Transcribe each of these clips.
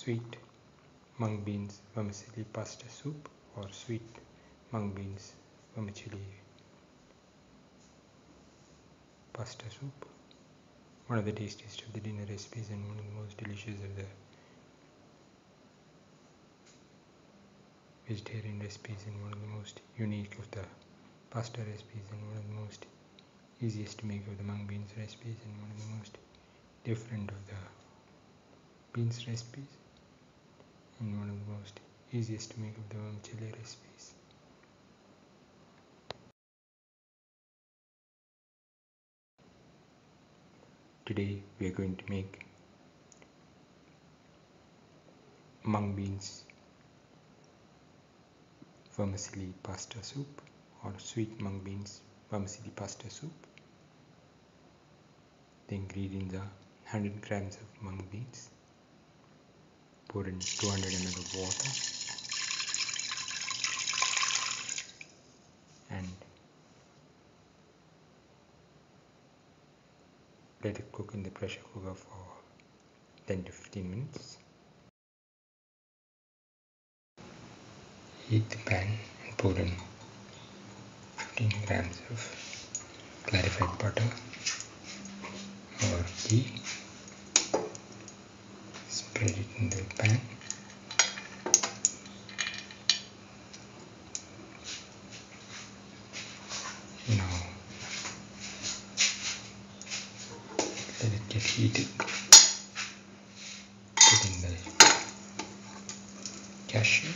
sweet mung beans vermicelli pasta soup or sweet mung beans vermicelli pasta soup. One of the tastiest of the dinner recipes and one of the most delicious of the vegetarian recipes, and one of the most unique of the pasta recipes, and one of the most easiest to make of the mung beans recipes, and one of the most different of the beans recipes, and one of the most easiest to make of the vermicelli recipes. Today we are going to make mung beans vermicelli pasta soup or sweet mung beans vermicelli pasta soup. The ingredients are 100 grams of mung beans, pour in 200 ml of water and let it cook in the pressure cooker for 10 to 15 minutes. Heat the pan and pour in 15 grams of clarified butter or ghee. Spread it in the pan. Now let it get heated. Put in the cashew,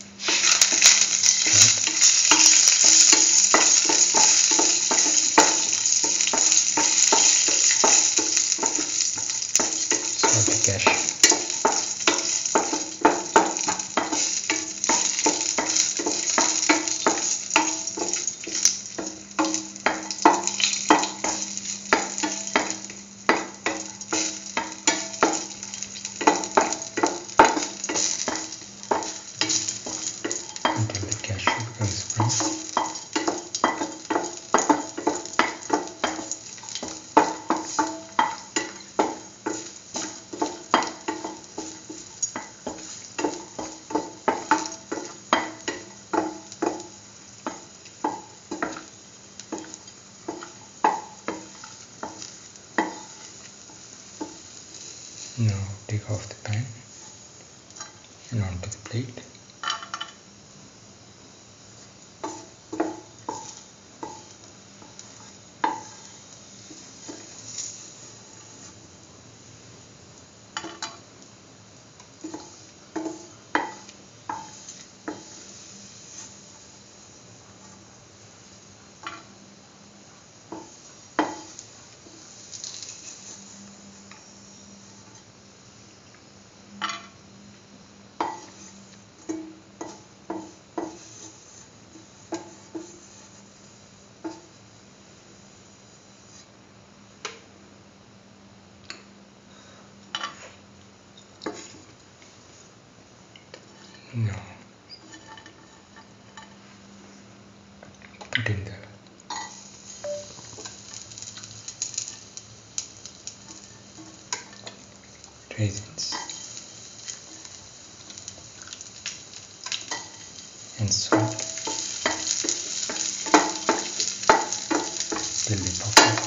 saute cashew. Until the cashew becomes brown. Now take off the pan and onto the plate. Now put in the raisins and salt till they pop up.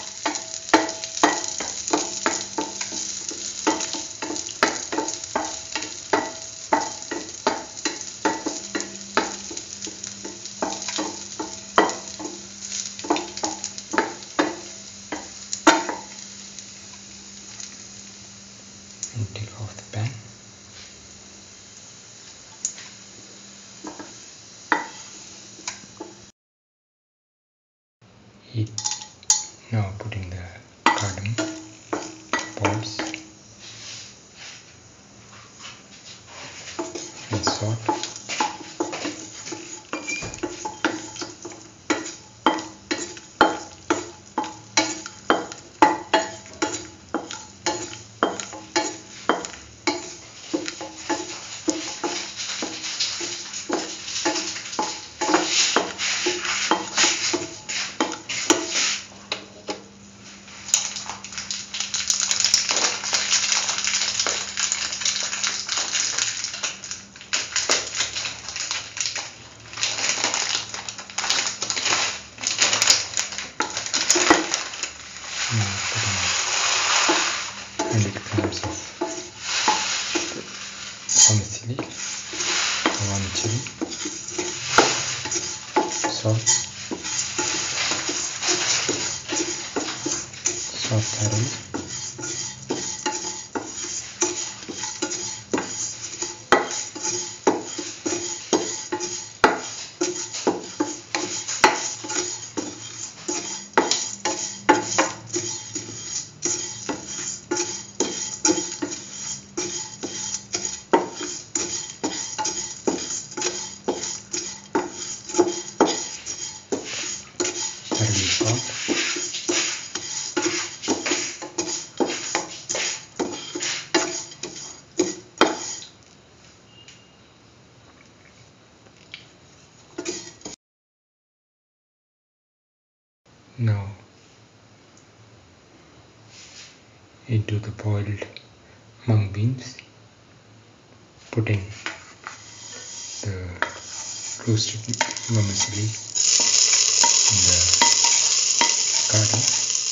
And take off the pan. Heat. Now put in the cardamom pods and salt. 100 grams of vermicelli, salt, thoroughly. Now into the boiled mung beans, put in the roasted vermicelli and the cardamom.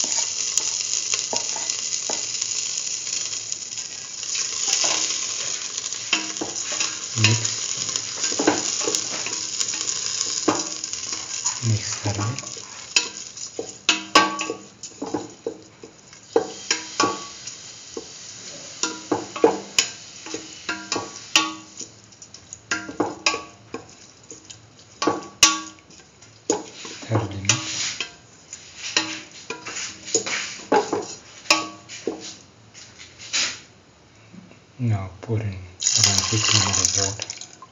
Mix thoroughly. Now pour in around 50 ml of water.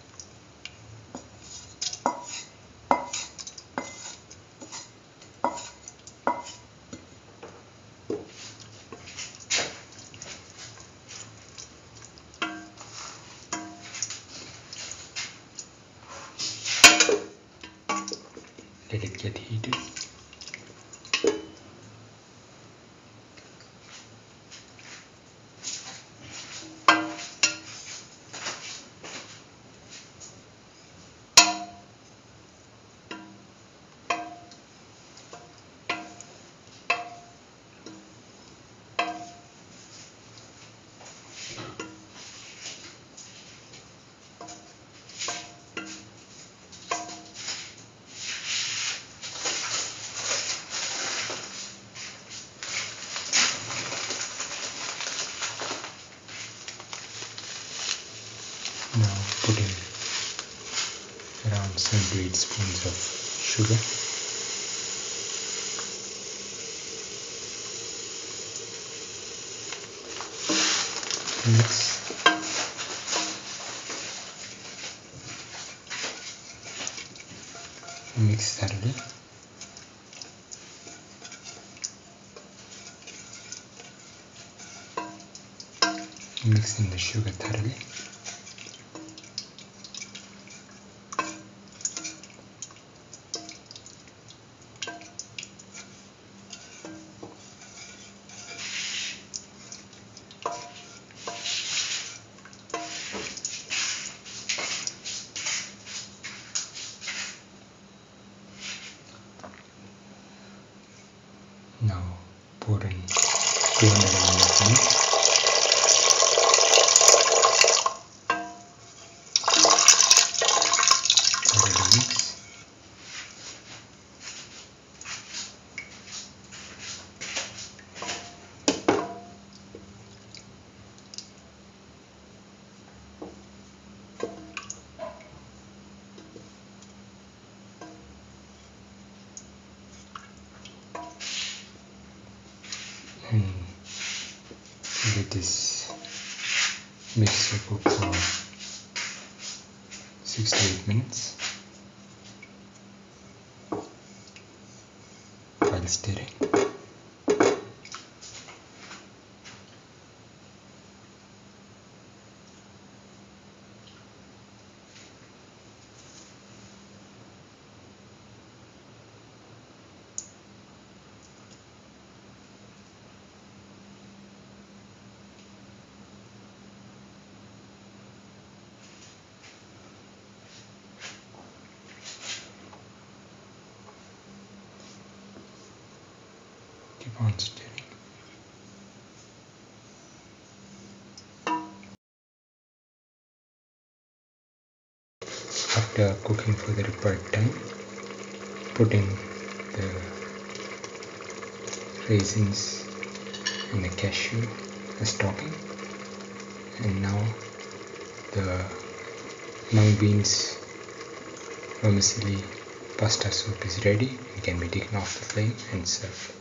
Let it get heated. Now put in around 7 to 8 spoons of sugar. Mix thoroughly. Mix in the sugar thoroughly. Now pour in 200 ml of milk. Thoroughly mix. And let this mixture cook for 6 to 8 minutes while stirring. Keep on stirring. After cooking for the required time, put in the raisins and the cashew as topping, and now the mung beans vermicelli pasta soup is ready and can be taken off the flame and served.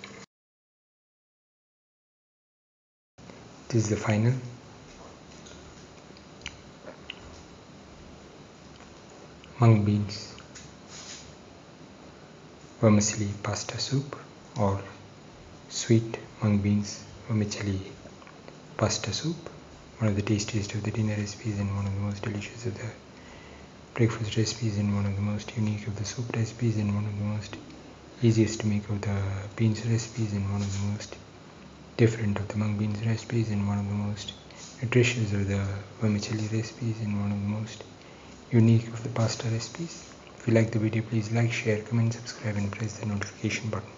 This is the final mung beans vermicelli pasta soup, or sweet mung beans vermicelli pasta soup. One of the tastiest of the dinner recipes and one of the most delicious of the breakfast recipes, and one of the most unique of the soup recipes, and one of the most easiest to make of the beans recipes, and one of the most different of the mung beans recipes, and one of the most nutritious of the vermicelli recipes, and one of the most unique of the pasta recipes. If you like the video, please like, share, comment, subscribe and press the notification button.